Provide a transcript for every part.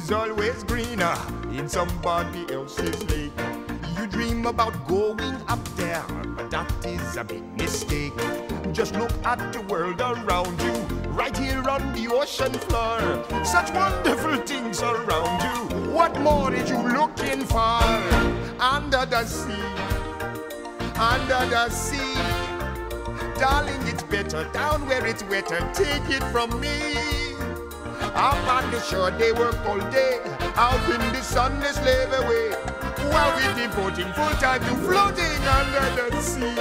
is always greener in somebody else's lake. You dream about going up there, but that is a big mistake. Just look at the world around you, right here on the ocean floor. Such wonderful things around you. What more are you looking for? Under the sea, under the sea. Darling, it's better down where it's wetter. Take it from me. Up on the shore they work all day, out in the sun they slave away, while we're devoting full time to floating under the sea.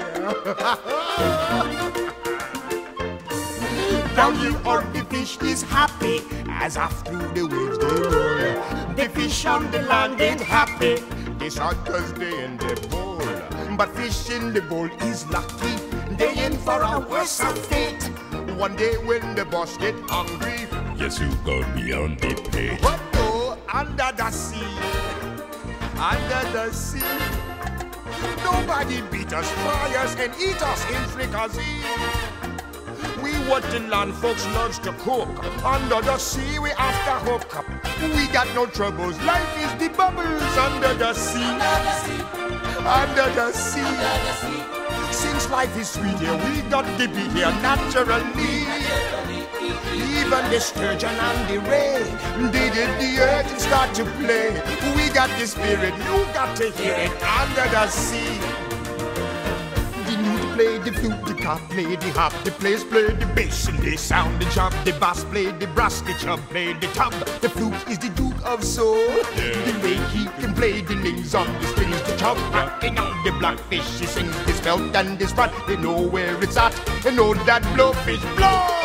Down here on the fish is happy, as after the waves they roll. The fish on the land ain't happy, they sad cause they in the bowl. But fish in the bowl is lucky, they in for a worse fate. One day when the boss get hungry, yes, you go beyond the pay. But oh, under the sea, nobody beat us, fry us, and eat us in fricassee. We what the land folks loves to cook. Under the sea, we after hook up. We got no troubles. Life is the bubbles under the sea. Under the sea. Since life is sweet here, we got to be here naturally. Even the sturgeon and the ray, they did the earth and start to play. We got the spirit, you got to hear it under the sea. The newt play the flute, the cop play the harp, the players play the bass and they sound the job. The bass play the brass, the chub play the tub. The flute is the Duke of Soul. The way he can play the names on the strings, the chub rocking on the blackfish. He sings his belt and his front. They know where it's at, they know that blowfish blow.